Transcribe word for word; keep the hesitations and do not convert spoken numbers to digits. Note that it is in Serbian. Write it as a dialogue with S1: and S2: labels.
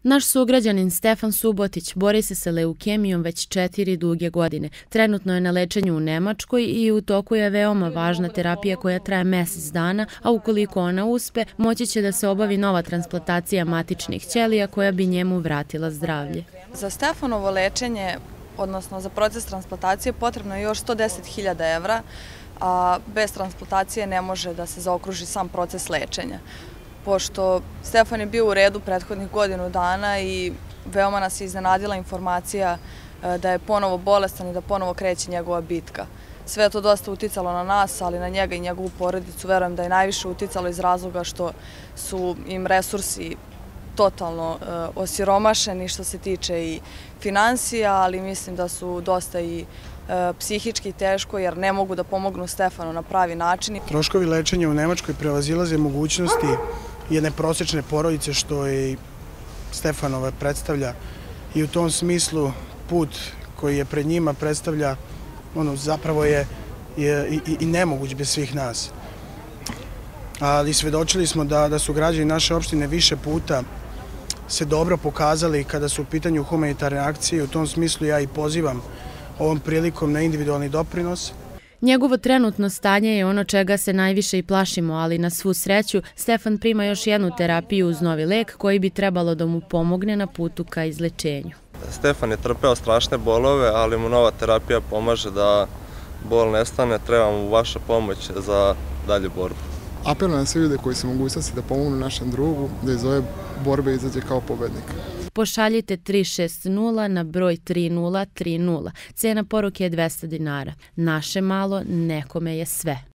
S1: Naš sugrađanin Stefan Subotić bori se sa leukemijom već četiri duge godine. Trenutno je na lečenju u Nemačkoj i u toku je veoma važna terapija koja traje mesec dana, a ukoliko ona uspe, moći će da se obavi nova transplantacija matičnih ćelija koja bi njemu vratila zdravlje.
S2: Za Stefanovo lečenje, odnosno za proces transplantacije, potrebno je još sto deset hiljada evra, a bez transplantacije ne može da se zaokruži sam proces lečenja. Pošto Stefan je bio u redu prethodnih godinu dana i veoma nas je iznenadila informacija da je ponovo bolestan i da ponovo kreće njegova bitka. Sve je to dosta uticalo na nas, ali na njega i njegovu porodicu verujem da je najviše uticalo iz razloga što su im resursi totalno osiromašeni što se tiče i finansija, ali mislim da su dosta i psihički teško jer ne mogu da pomognu Stefanu na pravi način.
S3: Troškovi lečenja u Nemačkoj prevazilaze mogućnosti jedne prosječne porodice što i Stefanova predstavlja i u tom smislu put koji je pred njima predstavlja ono zapravo je, je i, i nemoguć bez svih nas. Ali svedočili smo da, da su građani naše opštine više puta se dobro pokazali kada su u pitanju humanitarne akcije. U tom smislu ja i pozivam ovom prilikom na individualni doprinos.
S1: Njegovo trenutno stanje je ono čega se najviše i plašimo, ali na svu sreću Stefan prima još jednu terapiju uz novi lek koji bi trebalo da mu pomogne na putu ka izlečenju.
S4: Stefan je trpeo strašne bolove, ali mu nova terapija pomaže da bol nestane. Treba mu vaša pomoć za dalju borbu.
S5: Apelujem na sve ljude koji su mogućnosti da pomognu našem drugu, da iz ove borbe izađe kao pobednik.
S1: Pošaljite tri šest nula na broj tri nula tri nula. Cena poruke je dvesta dinara. Naše malo nekome je sve.